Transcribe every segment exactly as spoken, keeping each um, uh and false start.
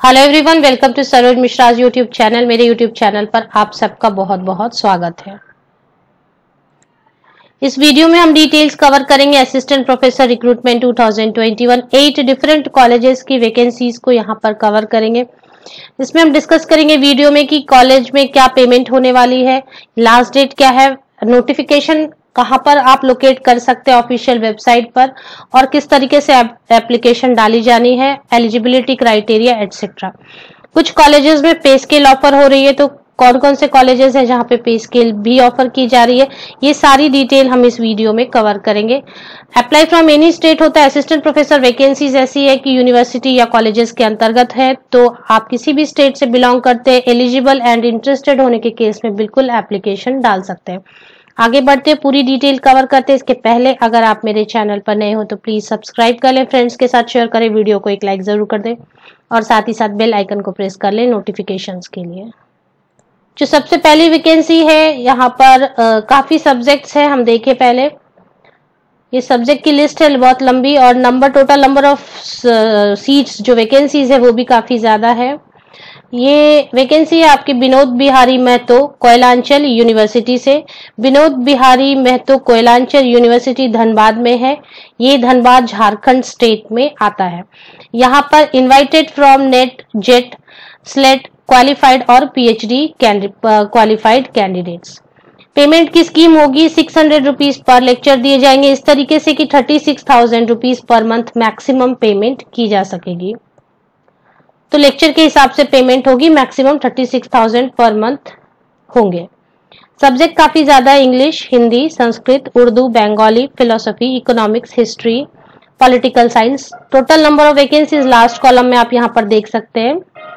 Hello everyone, welcome to Saroj Mishra's YouTube channel. मेरे YouTube channel पर आप सबका बहुत बहुत स्वागत है। इस वीडियो में हम डिटेल्स कवर करेंगे असिस्टेंट प्रोफेसर रिक्रूटमेंट दो हज़ार इक्कीस। एट डिफरेंट कॉलेजेस की वैकेंसीज को यहाँ पर कवर करेंगे। इसमें हम डिस्कस करेंगे वीडियो में कि कॉलेज में क्या पेमेंट होने वाली है, लास्ट डेट क्या है, नोटिफिकेशन कहां पर आप लोकेट कर सकते हैं ऑफिशियल वेबसाइट पर, और किस तरीके से एप्लीकेशन डाली जानी है, एलिजिबिलिटी क्राइटेरिया एटसेट्रा। कुछ कॉलेजेस में पे स्केल ऑफर हो रही है, तो कौन कौन से कॉलेजेस हैं जहां पे पे स्केल भी ऑफर की जा रही है, ये सारी डिटेल हम इस वीडियो में कवर करेंगे। अप्लाई फ्रॉम एनी स्टेट होता है। असिस्टेंट प्रोफेसर वैकेंसीज ऐसी है कि यूनिवर्सिटी या कॉलेजेस के अंतर्गत है, तो आप किसी भी स्टेट से बिलोंग करते हैं, एलिजिबल एंड इंटरेस्टेड होने के केस में बिल्कुल एप्लीकेशन डाल सकते हैं। आगे बढ़ते पूरी डिटेल कवर करते हैं। इसके पहले अगर आप मेरे चैनल पर नए हो तो प्लीज सब्सक्राइब कर लें, फ्रेंड्स के साथ शेयर करें, वीडियो को एक लाइक जरूर कर दें और साथ ही साथ बेल आइकन को प्रेस कर लें नोटिफिकेशंस के लिए। जो सबसे पहली वैकेंसी है, यहाँ पर आ, काफी सब्जेक्ट्स हैं, हम देखें पहले। ये सब्जेक्ट की लिस्ट है बहुत लंबी, और number total number of seats जो वैकेंसीज है वो भी काफी ज्यादा है। ये वैकेंसी है आपकी विनोद बिहारी महतो कोयलांचल यूनिवर्सिटी से। विनोद बिहारी महतो कोयलांचल यूनिवर्सिटी धनबाद में है। ये धनबाद झारखंड स्टेट में आता है। यहाँ पर invited from NET JET SLET qualified और पीएचडी क्वालिफाइड कैंडिडेट्स। पेमेंट की स्कीम होगी six hundred rupees per lecture दिए जाएंगे, इस तरीके से कि thirty six thousand rupees per month maximum payment की जा सकेगी। तो लेक्चर के हिसाब से पेमेंट होगी, maximum thirty six thousand per month होंगे। सब्जेक्ट काफी ज्यादा है, English, Hindi, Sanskrit, Urdu, Bengali, philosophy, economics, history, political science. Total number of vacancies last column में आप यहाँ पर देख सकते हैं।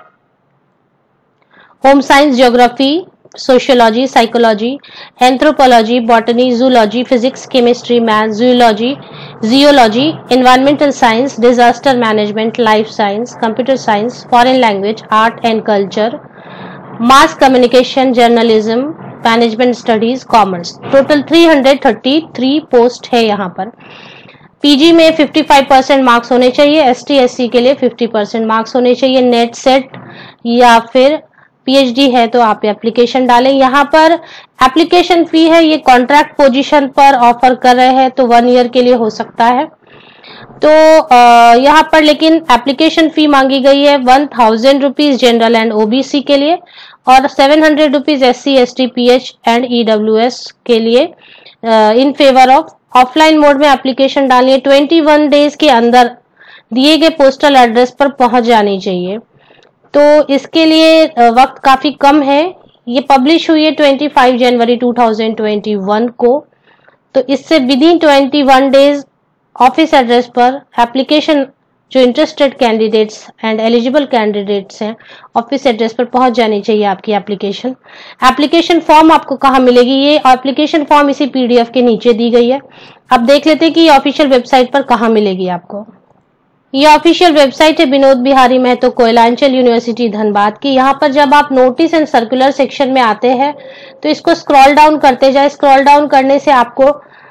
Home science, geography, sociology, psychology, anthropology, botany, zoology, physics, chemistry, math, zoology, geology, environmental science, disaster management, life science, computer science, foreign language, art and culture, mass communication, journalism, management studies, commerce. Total तीन सौ तैंतीस post है यहाँ पर। PG में पचपन percent marks होने चाहिए, एसटी एससी के लिए पचास परसेंट मार्क्स होने चाहिए, नेट सेट या फिर पीएचडी है तो आप एप्लीकेशन डालें। यहाँ पर एप्लीकेशन फी है, ये कॉन्ट्रैक्ट पोजीशन पर ऑफर कर रहे हैं तो वन ईयर के लिए हो सकता है। तो यहाँ पर लेकिन एप्लीकेशन फी मांगी गई है one thousand rupees general and OBC के लिए, और seven hundred rupees S C S T P H and EWS के लिए in favour of. Offline mode में एप्लीकेशन डालिए, ट्वेंटी वन डेज के अंदर दिए गए पोस्टल एड्रेस पर पहुंच जानी चाहिए। तो इसके लिए वक्त काफी कम है। ये पब्लिश हुई है पच्चीस जनवरी दो हज़ार इक्कीस को, तो इससे within twenty one days office address पर एप्लीकेशन जो interested candidates and eligible candidates हैं ऑफिस एड्रेस पर पहुंच जानी चाहिए आपकी एप्लीकेशन। एप्लीकेशन फॉर्म आपको कहाँ मिलेगी? ये एप्लीकेशन फॉर्म इसी पीडीएफ के नीचे दी गई है। अब देख लेते हैं कि ये ऑफिशियल वेबसाइट पर कहाँ मिलेगी आपको। ये ऑफिशियल वेबसाइट है विनोद बिहारी महतो कोयलांचल यूनिवर्सिटी धनबाद की। यहाँ पर जब आप नोटिस एंड सर्कुलर सेक्शन में आते हैं तो इसको स्क्रॉल डाउन करते जाए। स्क्रॉल डाउन करने से आपको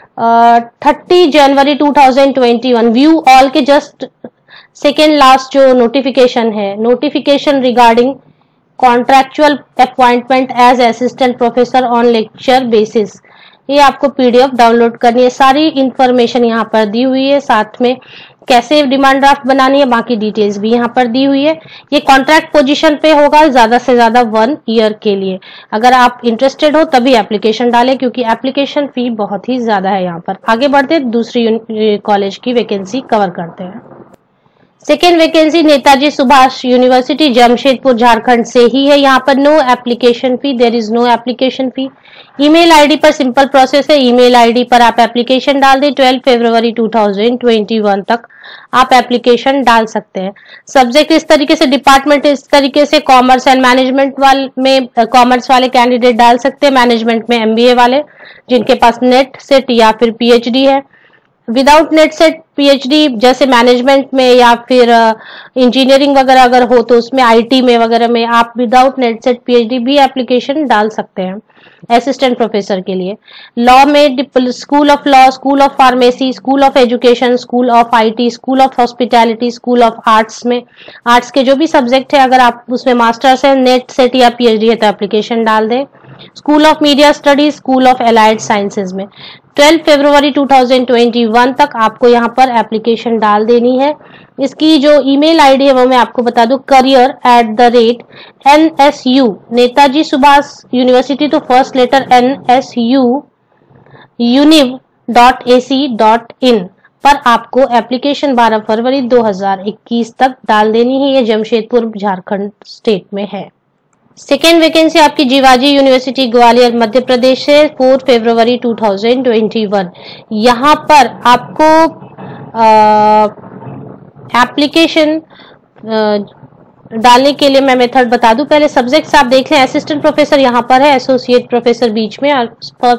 थर्टी जनवरी दो हज़ार इक्कीस व्यू ऑल के जस्ट सेकेंड लास्ट जो नोटिफिकेशन है, notification regarding contractual appointment as assistant professor on lecture basis, ये आपको पीडीएफ डाउनलोड करनी है। सारी इंफॉर्मेशन यहाँ पर दी हुई है, साथ में कैसे डिमांड ड्राफ्ट बनानी है बाकी डिटेल्स भी यहाँ पर दी हुई है। ये कॉन्ट्रैक्ट पोजीशन पे होगा ज्यादा से ज्यादा वन ईयर के लिए। अगर आप इंटरेस्टेड हो तभी एप्लीकेशन डालें, क्योंकि एप्लीकेशन फी बहुत ही ज्यादा है यहाँ पर। आगे बढ़ते दूसरी कॉलेज की वैकेंसी कवर करते हैं। Second vacancy Netaji Subhash university Jamshedpur Jharkhand से ही है। यहाँ पर no application fee, there is no application fee. Email ID पर सिंपल प्रोसेस है, ईमेल आईडी पर आप एप्लीकेशन डाल दें। ट्वेल्व फरवरी दो हज़ार इक्कीस तक आप एप्लीकेशन डाल सकते हैं। सब्जेक्ट इस तरीके से, डिपार्टमेंट इस तरीके से, कॉमर्स एंड मैनेजमेंट वाले में कॉमर्स वाले कैंडिडेट डाल सकते हैं, मैनेजमेंट में एमबीए वाले जिनके पास नेट सेट या फिर पीएचडी है। विदाउट नेट सेट पीएचडी जैसे मैनेजमेंट में या फिर इंजीनियरिंग वगैरह अगर हो तो उसमें आईटी में वगैरह में आप विदाउट नेट सेट पीएचडी भी एप्लीकेशन डाल सकते हैं असिस्टेंट प्रोफेसर के लिए। लॉ में school of law, school of pharmacy, school of education, school of IT, school of hospitality, school of arts में आर्ट्स के जो भी सब्जेक्ट है अगर आप उसमें मास्टर्स है, नेट सेट या पीएचडी है तो एप्लीकेशन डाल दें। School of media studies, school of allied sciences में twelve February two thousand twenty one तक आपको यहाँ पर एप्लीकेशन डाल देनी है। इसकी जो ईमेल आईडी है वो मैं आपको बता दूं, career at the rate N S U, Netaji Subhash university तो first letter N S U univ dot A C dot in पर आपको एप्लीकेशन बारह फरवरी दो हज़ार इक्कीस तक डाल देनी है। ये जमशेदपुर झारखंड स्टेट में है। सेकेंड वैकेंसी आपकी जीवाजी यूनिवर्सिटी ग्वालियर मध्य प्रदेश से फोर फरवरी टू थाउजेंड ट्वेंटी वन। यहाँ पर आपको एप्लीकेशन डालने के लिए मैं मेथड बता दूं। पहले सब्जेक्ट्स आप देख लें। असिस्टेंट प्रोफेसर यहाँ पर है, एसोसिएट प्रोफेसर बीच में और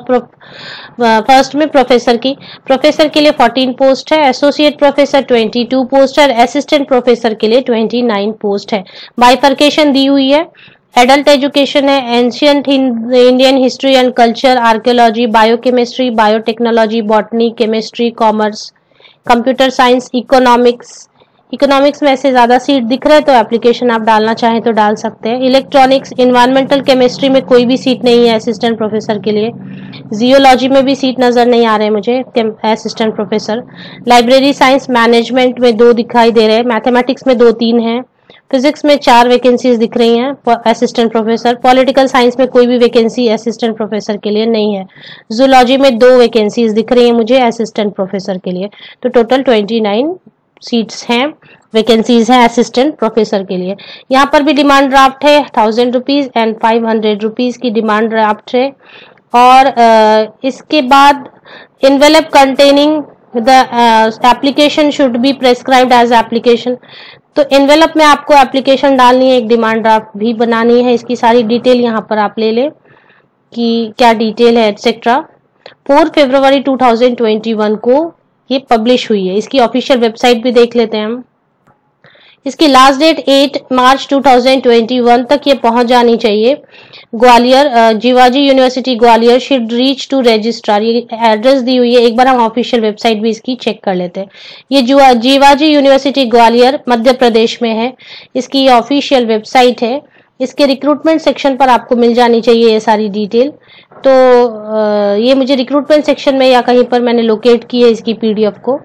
फर्स्ट में प्रोफेसर की प्रोफेसर के लिए फोर्टीन पोस्ट है, associate professor twenty two post है, असिस्टेंट प्रोफेसर के लिए ट्वेंटी नाइन पोस्ट है। बाइफर्केशन दी हुई है। एडल्ट एजुकेशन है, ancient Indian history and culture, archaeology, biochemistry, biotechnology, botany, chemistry, commerce, computer science, economics. Economics में ऐसे ज्यादा सीट दिख रहे हैं तो एप्लीकेशन आप डालना चाहें तो डाल सकते हैं। इलेक्ट्रॉनिक्स, इन्वायरमेंटल केमिस्ट्री में कोई भी सीट नहीं है असिस्टेंट प्रोफेसर के लिए। जियोलॉजी में भी सीट नजर नहीं आ रहे मुझे assistant professor. Library science management में दो दिखाई दे रहे हैं, मैथमेटिक्स में दो तीन हैं, फिजिक्स में चार वैकेंसीज दिख रही हैं असिस्टेंट प्रोफेसर। पॉलिटिकल साइंस में कोई भी वैकेंसी असिस्टेंट प्रोफेसर के लिए नहीं है। जूलॉजी में दो वैकेंसीज दिख रही हैं मुझे असिस्टेंट प्रोफेसर के लिए। तो टोटल ट्वेंटी नाइन सीट्स हैं, वैकेंसीज हैं असिस्टेंट प्रोफेसर के लिए। यहाँ पर भी डिमांड ड्राफ्ट है, thousand rupees and five hundred rupees की डिमांड ड्राफ्ट है। और आ, इसके बाद envelope containing the application should be prescribed as application. तो एनवेलप में आपको एप्लीकेशन डालनी है, एक डिमांड ड्राफ्ट भी बनानी है। इसकी सारी डिटेल यहाँ पर आप ले लें कि क्या डिटेल है एक्सेट्रा। फोर फरवरी टू थाउजेंड ट्वेंटी वन को ये पब्लिश हुई है। इसकी ऑफिशियल वेबसाइट भी देख लेते हैं हम। इसकी last date eight March two thousand twenty one तक ये पहुंच जानी चाहिए। Gwalior, Jiwaji university Gwalior should reach to registrar, ये एड्रेस दी हुई है। एक बार हम ऑफिशियल वेबसाइट भी इसकी चेक कर लेते हैं। ये जीवाजी यूनिवर्सिटी ग्वालियर मध्य प्रदेश में है। इसकी ऑफिशियल वेबसाइट है। इसके रिक्रूटमेंट सेक्शन पर आपको मिल जानी चाहिए ये सारी डिटेल। तो ये मुझे रिक्रूटमेंट सेक्शन में या कहीं पर मैंने लोकेट की है इसकी पीडीएफ को।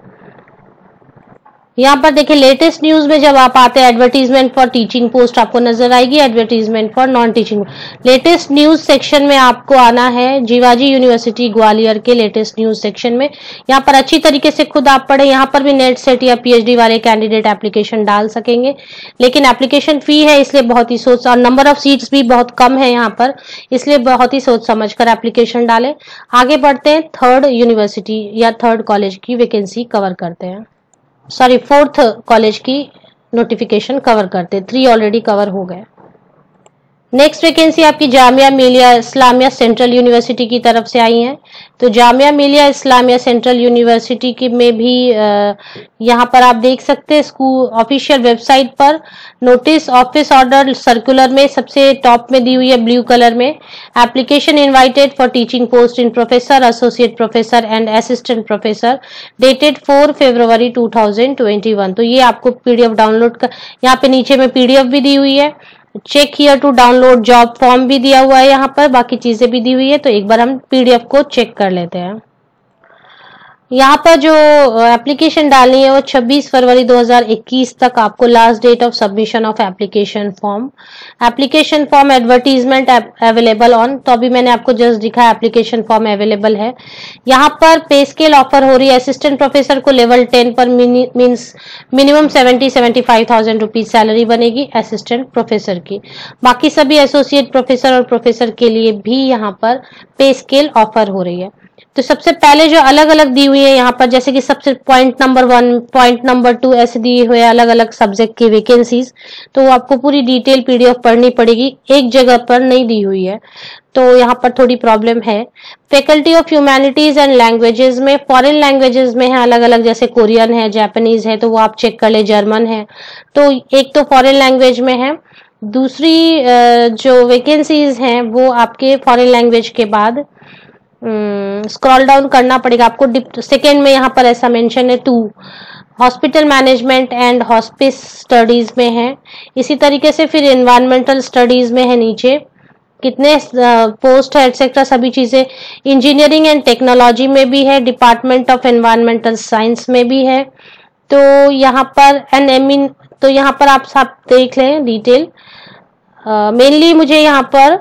यहाँ पर देखिए लेटेस्ट न्यूज में जब आप आते हैं एडवर्टीजमेंट फॉर टीचिंग पोस्ट आपको नजर आएगी, advertisement for non teaching. Latest news section में आपको आना है जीवाजी यूनिवर्सिटी ग्वालियर के लेटेस्ट न्यूज सेक्शन में। यहाँ पर अच्छी तरीके से खुद आप पढ़े। यहाँ पर भी नेट सेट या पीएचडी वाले कैंडिडेट एप्लीकेशन डाल सकेंगे, लेकिन एप्लीकेशन फी है इसलिए बहुत ही सोच, और नंबर ऑफ सीट्स भी बहुत कम है यहाँ पर, इसलिए बहुत ही सोच समझ कर एप्लीकेशन डालें। आगे बढ़ते हैं, थर्ड यूनिवर्सिटी या थर्ड कॉलेज की वैकेंसी कवर करते हैं। सॉरी फोर्थ कॉलेज की नोटिफिकेशन कवर करते, थ्री ऑलरेडी कवर हो गए। नेक्स्ट वैकेंसी आपकी जामिया मिलिया इस्लामिया सेंट्रल यूनिवर्सिटी की तरफ से आई है। तो जामिया मिलिया इस्लामिया सेंट्रल यूनिवर्सिटी की में भी यहाँ पर आप देख सकते हैं स्कूल ऑफिशियल वेबसाइट पर नोटिस ऑफिस ऑर्डर सर्कुलर में सबसे टॉप में दी हुई है ब्लू कलर में, application invited for teaching post in professor, associate professor and assistant professor, dated four February two thousand twenty one. तो ये आपको पीडीएफ डाउनलोड कर, यहाँ पे नीचे में पीडीएफ भी दी हुई है। Check here to download job form भी दिया हुआ है, यहाँ पर बाकी चीजें भी दी हुई है। तो एक बार हम पीडीएफ को चेक कर लेते हैं। यहाँ पर जो एप्लीकेशन डालनी है वो छब्बीस फरवरी दो हज़ार इक्कीस तक आपको last date of submission of application form. Application form advertisement available on, तो अभी मैंने आपको जस्ट दिखा एप्लीकेशन फॉर्म अवेलेबल है। यहाँ पर पे स्केल ऑफर हो रही है। असिस्टेंट प्रोफेसर को लेवल टेन पर means minimum seventy seventy five thousand rupees salary बनेगी असिस्टेंट प्रोफेसर की। बाकी सभी एसोसिएट प्रोफेसर और प्रोफेसर के लिए भी यहाँ पर पे स्केल ऑफर हो रही है। तो सबसे पहले जो अलग अलग दी हुई है यहाँ पर, जैसे कि सबसे point number one, point number two ऐसे दिए हुए अलग अलग सब्जेक्ट की वैकेंसीज, तो वो आपको पूरी डिटेल पीडीएफ पढ़नी पड़ेगी, एक जगह पर नहीं दी हुई है। तो यहाँ पर थोड़ी प्रॉब्लम है। Faculty of humanities and languages में फॉरेन लैंग्वेजेस में है अलग अलग, जैसे कोरियन है, जापानीज है, तो वो आप चेक कर ले, जर्मन है, तो एक तो फॉरेन लैंग्वेज में है। दूसरी जो वैकेंसीज हैं वो आपके फॉरेन लैंग्वेज के बाद स्क्रॉल डाउन करना पड़ेगा आपको, सेकेंड में यहाँ पर ऐसा मेंशन है to hospital management and hospice studies में है। इसी तरीके से फिर एनवायरमेंटल स्टडीज में है नीचे कितने पोस्ट है एक्सेट्रा सभी चीजें। इंजीनियरिंग एंड टेक्नोलॉजी में भी है, डिपार्टमेंट ऑफ एनवायरमेंटल साइंस में भी है। तो यहाँ पर एन एम इन तो यहाँ पर आप सब देख लें डिटेल। मेनली uh, मुझे यहाँ पर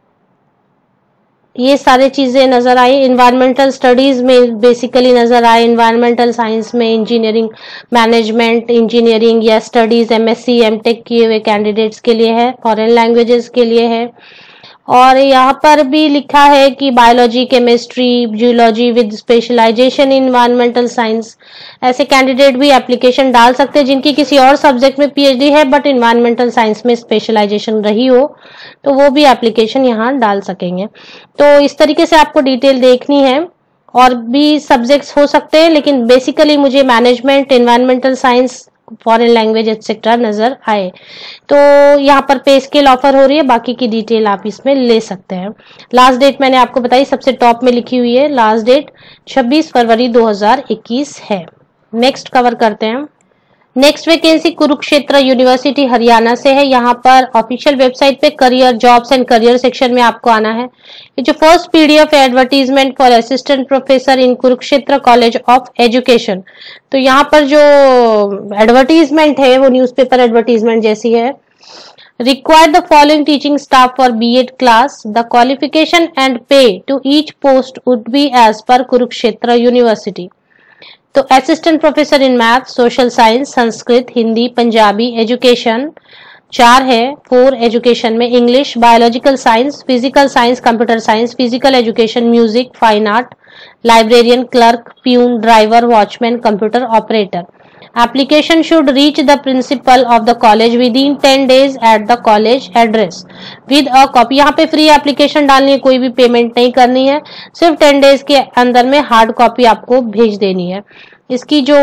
ये सारे चीजें नजर आई। इन्वायरमेंटल स्टडीज में बेसिकली नजर आए, इन्वायरमेंटल साइंस में इंजीनियरिंग मैनेजमेंट इंजीनियरिंग या स्टडीज एमएससी एमटेक किए हुए कैंडिडेट्स के लिए है, फॉरेन लैंग्वेजेस के लिए है। और यहाँ पर भी लिखा है कि biology, chemistry, geology with specialisation in environmental science, ऐसे कैंडिडेट भी एप्लीकेशन डाल सकते हैं जिनकी किसी और सब्जेक्ट में पीएचडी है बट इन्वायरमेंटल साइंस में स्पेशलाइजेशन रही हो, तो वो भी एप्लीकेशन यहाँ डाल सकेंगे। तो इस तरीके से आपको डिटेल देखनी है, और भी सब्जेक्ट्स हो सकते हैं, लेकिन बेसिकली मुझे management, environmental science, foreign language etcetera नजर आए। तो यहाँ पर पे स्केल ऑफर हो रही है, बाकी की डिटेल आप इसमें ले सकते हैं। लास्ट डेट मैंने आपको बताई, सबसे टॉप में लिखी हुई है, लास्ट डेट छब्बीस फरवरी दो हज़ार इक्कीस है। नेक्स्ट कवर करते हैं। Next vacancy Kurukshetra university Haryana से है। यहाँ पर ऑफिशियल वेबसाइट पे career jobs and career section में आपको आना है। ये जो फर्स्ट पीडीएफ है advertisement for assistant professor in Kurukshetra college of education, तो यहाँ पर जो एडवर्टीजमेंट है वो न्यूज़पेपर एडवर्टीजमेंट जैसी है। Require the following teaching staff for B Ed class. The qualification and pay to each post would be as per Kurukshetra University. तो assistant professor in math, social science, Sanskrit, Hindi, Punjabi, education चार है, four education में English, biological science, physical science, computer science, physical education, music, fine art, librarian, clerk, peon, driver, watchman, computer operator. Application should reach the principal of the college within ten days at the college address with a copy। यहाँ पे free application डालनी है, कोई भी payment नहीं करनी है, सिर्फ टेन डेज के अंदर में हार्ड कॉपी आपको भेज देनी है। इसकी जो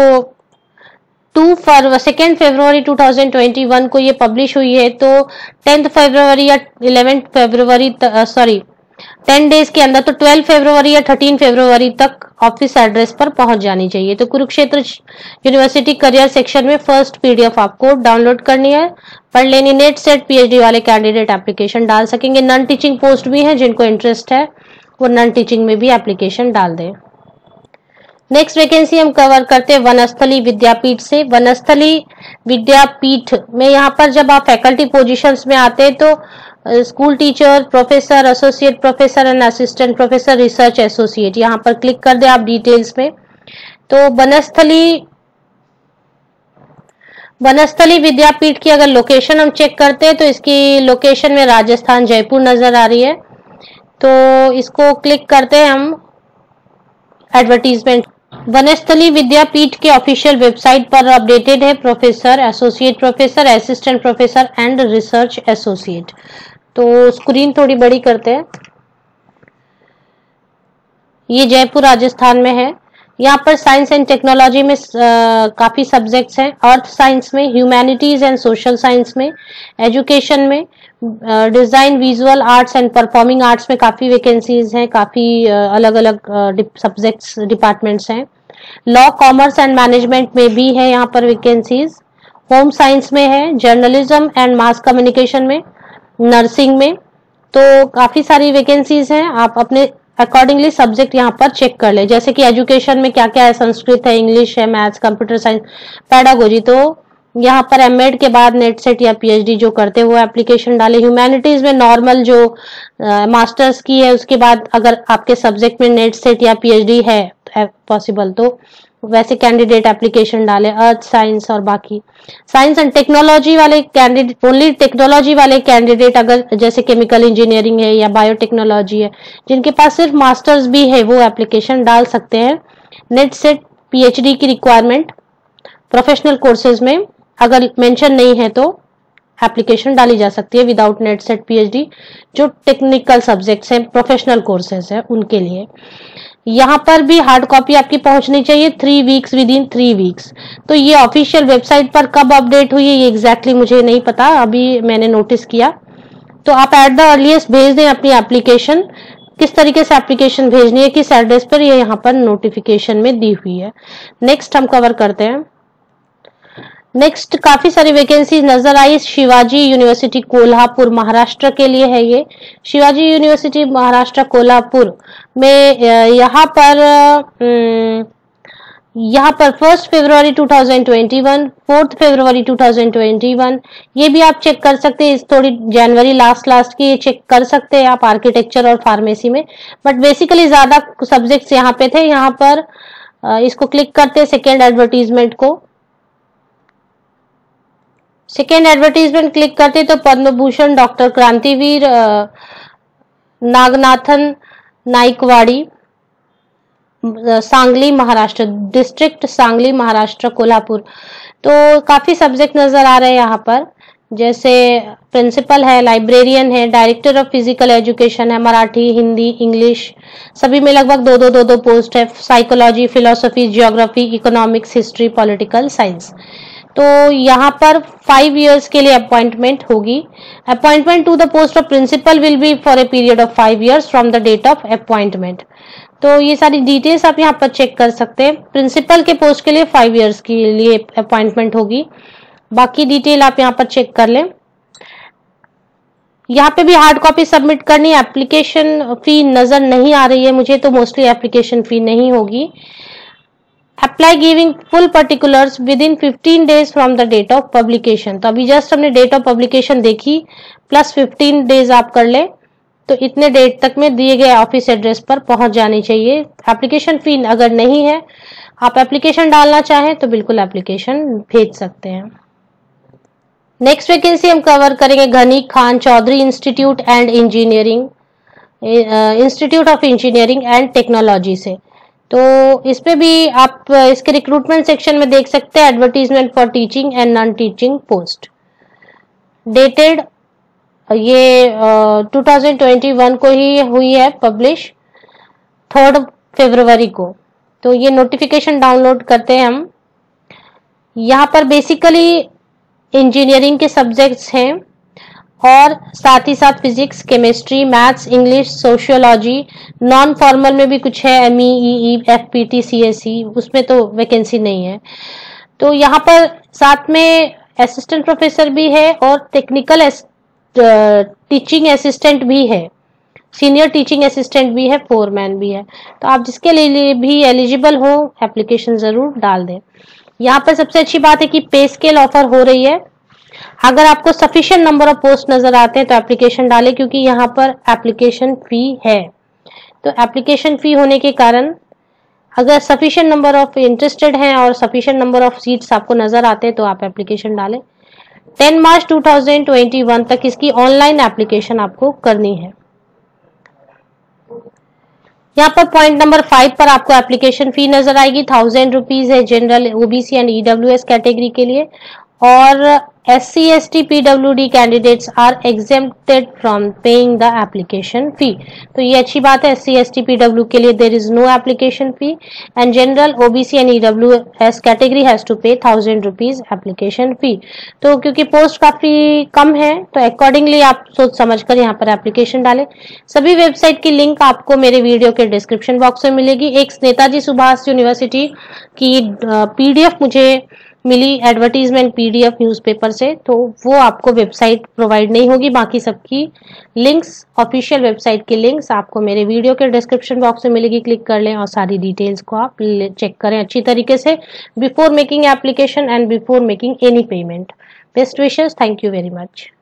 टू फरवरी सेकेंड फरवरी टू थाउजेंड ट्वेंटी वन को ये पब्लिश हुई है, तो टेंथ फरवरी या इलेवेंथ फरवरी सॉरी टेन डेज के अंदर, तो ट्वेल्व फरवरी या थर्टीन फरवरी तक ऑफिस एड्रेस पर पहुंच जानी चाहिए। तो कुरुक्षेत्र यूनिवर्सिटी करियर सेक्शन में फर्स्ट पीडीएफ आपको डाउनलोड करनी है, पढ़ लेनी। नेट सेट पीएचडी वाले कैंडिडेट एप्लीकेशन डाल सकेंगे। नॉन टीचिंग पोस्ट भी है, जिनको इंटरेस्ट है वो नॉन टीचिंग में भी एप्लीकेशन डाल दें। नेक्स्ट वैकेंसी हम कवर करते हैं वनस्थली विद्यापीठ से। वनस्थली विद्यापीठ में यहाँ पर जब आप फैकल्टी पोजीशंस में आते हैं तो school teacher, professor, associate professor and assistant professor, research associate, यहाँ पर क्लिक कर दे आप डिटेल्स में। तो वनस्थली वनस्थली विद्यापीठ की अगर लोकेशन हम चेक करते हैं तो इसकी लोकेशन में राजस्थान जयपुर नजर आ रही है। तो इसको क्लिक करते हैं हम एडवर्टीजमेंट। वनस्थली विद्यापीठ के ऑफिशियल वेबसाइट पर अपडेटेड है professor, associate professor, assistant professor and research associate. तो स्क्रीन थोड़ी बड़ी करते हैं। ये जयपुर राजस्थान में है। यहाँ पर साइंस एंड टेक्नोलॉजी में आ, काफी सब्जेक्ट्स हैं, अर्थ साइंस में, ह्यूमैनिटीज एंड सोशल साइंस में, एजुकेशन में, design, visual arts and performing arts में काफी वैकेंसीज हैं, काफी अलग अलग सब्जेक्ट्स डिपार्टमेंट्स हैं। लॉ, कॉमर्स एंड मैनेजमेंट में भी है यहाँ पर वैकेंसीज। होम साइंस में है, जर्नलिज्म एंड मास कम्युनिकेशन में, नर्सिंग में। तो काफी सारी वैकेंसीज हैं, आप अपने अकॉर्डिंगली सब्जेक्ट यहाँ पर चेक कर ले। जैसे कि एजुकेशन में क्या क्या है, संस्कृत है, इंग्लिश है, मैथ्स, कंप्यूटर साइंस, पेडागोजी। तो यहाँ पर एमएड के बाद नेट सेट या पीएचडी जो करते हैं वो एप्लीकेशन डाले। ह्यूमैनिटीज में नॉर्मल जो मास्टर्स की है उसके बाद अगर आपके सब्जेक्ट में नेट सेट या पीएचडी है पॉसिबल तो वैसे कैंडिडेट एप्लीकेशन डाले। अर्थ साइंस और बाकी साइंस एंड टेक्नोलॉजी वाले कैंडिडेट, ओनली टेक्नोलॉजी वाले कैंडिडेट अगर जैसे केमिकल इंजीनियरिंग है या बायोटेक्नोलॉजी है, जिनके पास सिर्फ मास्टर्स भी है वो एप्लीकेशन डाल सकते हैं। नेट सेट पीएचडी की रिक्वायरमेंट प्रोफेशनल कोर्सेज में अगर मेंशन नहीं है तो एप्लीकेशन डाली जा सकती है विदाउट नेट सेट पीएचडी, जो टेक्निकल सब्जेक्ट्स हैं, प्रोफेशनल कोर्सेज हैं उनके लिए। यहाँ पर भी हार्ड कॉपी आपकी पहुंचनी चाहिए three weeks within three weeks. तो ये ऑफिशियल वेबसाइट पर कब अपडेट हुई है ये एग्जैक्टली मुझे नहीं पता, अभी मैंने नोटिस किया। तो आप एट द अर्लीस्ट भेज दें अपनी एप्लीकेशन। किस तरीके से एप्लीकेशन भेजनी है, किस एड्रेस पर, ये यहाँ पर नोटिफिकेशन में दी हुई है। नेक्स्ट हम कवर करते हैं। नेक्स्ट काफी सारी वैकेंसी नजर आई शिवाजी यूनिवर्सिटी कोल्हापुर महाराष्ट्र के लिए है। ये शिवाजी यूनिवर्सिटी महाराष्ट्र कोल्हापुर में यहाँ पर यहाँ पर फर्स्ट फरवरी two thousand twenty one, fourth फरवरी टू थाउजेंड ट्वेंटी वन, ये भी आप चेक कर सकते हैं। थोड़ी जनवरी लास्ट लास्ट की ये चेक कर सकते हैं आप आर्किटेक्चर और फार्मेसी में, बट बेसिकली ज्यादा सब्जेक्ट्स यहाँ पे थे। यहाँ पर इसको क्लिक करते हैं सेकेंड एडवर्टीजमेंट को। सेकेंड एडवर्टीजमेंट क्लिक करते तो पद्म भूषण डॉक्टर क्रांतिवीर नागनाथन नाइकवाड़ी, सांगली महाराष्ट्र, डिस्ट्रिक्ट सांगली महाराष्ट्र कोल्हापुर। तो काफी सब्जेक्ट नजर आ रहे हैं यहाँ पर, जैसे प्रिंसिपल है, लाइब्रेरियन है, डायरेक्टर ऑफ फिजिकल एजुकेशन है, मराठी, हिंदी, इंग्लिश, सभी में लगभग दो दो दो दो पोस्ट है। Psychology, philosophy, geography, economics, history, political science. तो यहाँ पर फाइव इयर्स के लिए अपॉइंटमेंट होगी। Appointment to the post of principal will be for a period of five years from the date of appointment. तो ये सारी डिटेल्स आप यहाँ पर चेक कर सकते हैं। प्रिंसिपल के पोस्ट के लिए फाइव इयर्स के लिए अपॉइंटमेंट होगी, बाकी डिटेल आप यहाँ पर चेक कर लें। यहाँ पे भी हार्ड कॉपी सबमिट करनी, एप्लीकेशन फी नजर नहीं आ रही है मुझे, तो मोस्टली एप्लीकेशन फी नहीं होगी। Apply giving full particulars within fifteen days from the date of publication. तो अभी जस्ट हमने डेट ऑफ पब्लिकेशन देखी, प्लस फिफ्टीन डेज आप कर ले, तो इतने डेट तक में दिए गए ऑफिस एड्रेस पर पहुंच जानी चाहिए। एप्लीकेशन फी अगर नहीं है, आप एप्लीकेशन डालना चाहें तो बिल्कुल एप्लीकेशन भेज सकते हैं। नेक्स्ट वैकेंसी हम कवर करेंगे Ghani Khan Choudhury institute and engineering, institute of engineering and technology से। तो इसमें भी आप इसके रिक्रूटमेंट सेक्शन में देख सकते हैं advertisement for teaching and non teaching post. Dated ये टू थाउजेंड ट्वेंटी वन को ही हुई है पब्लिश, थर्ड फरवरी को। तो ये नोटिफिकेशन डाउनलोड करते हैं हम। यहाँ पर बेसिकली इंजीनियरिंग के सब्जेक्ट्स हैं और साथ ही साथ physics, chemistry, maths, English, sociology, non formal में भी कुछ है, M E, E, F P T, C S C, उसमें तो वैकेंसी नहीं है। तो यहाँ पर साथ में असिस्टेंट प्रोफेसर भी है और टेक्निकल टीचिंग असिस्टेंट भी है, सीनियर टीचिंग असिस्टेंट भी है, फोरमैन भी है। तो आप जिसके लिए भी एलिजिबल हो एप्लीकेशन जरूर डाल दें। यहाँ पर सबसे अच्छी बात है कि पे स्केल ऑफर हो रही है। अगर आपको सफिशिएंट नंबर ऑफ पोस्ट नजर आते हैं तो एप्लीकेशन डालें, क्योंकि यहाँ पर एप्लीकेशन फी है। तो एप्लीकेशन फी होने के कारण अगर सफिशिएंट नंबर ऑफ इंटरेस्टेड हैं और सफिशिएंट नंबर ऑफ सीट्स आपको नजर आते हैं तो आप एप्लीकेशन डालें। Ten March two thousand twenty one तक इसकी ऑनलाइन एप्लीकेशन आपको करनी है। यहाँ पर पॉइंट नंबर फाइव पर आपको एप्लीकेशन फी नजर आएगी, थाउजेंड रुपीज है general, OBC and EWS category के लिए, और S C S T P W D candidates are exempted from paying the application fee. तो ये अच्छी बात है, S C S T P W के लिए there is no application fee and general, OBC and EWS category has to pay thousand rupees application fee. तो क्योंकि post काफी कम है तो अकॉर्डिंगली आप सोच समझकर यहाँ पर एप्लीकेशन डालें। सभी वेबसाइट की लिंक आपको मेरे वीडियो के डिस्क्रिप्शन बॉक्स में मिलेगी। एक नेताजी सुभाष यूनिवर्सिटी की पीडीएफ मुझे मिली, एडवर्टीजमेंट पीडीएफ न्यूज़पेपर से, तो वो आपको वेबसाइट प्रोवाइड नहीं होगी। बाकी सबकी लिंक्स, ऑफिशियल वेबसाइट की लिंक्स आपको मेरे वीडियो के डिस्क्रिप्शन बॉक्स में मिलेगी, क्लिक कर लें और सारी डिटेल्स को आप चेक करें अच्छी तरीके से before making application and before making any payment. Best wishes, thank you very much.